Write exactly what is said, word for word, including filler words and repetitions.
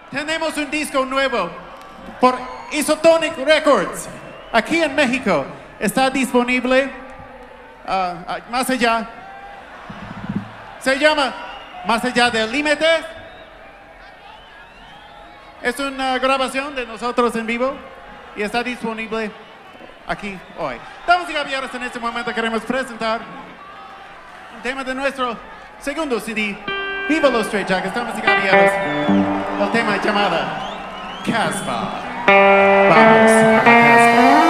tenemos un disco nuevo por Isotonic Records, aquí en México. Está disponible uh, más allá. Se llama Más allá del límite. Es una grabación de nosotros en vivo y está disponible aquí hoy. Damas y caballeros, en este momento queremos presentar un tema de nuestro segundo C D, Viva los Straight Jackets, damas y caballeros. El tema llamado Casbah. Vamos a Casbah.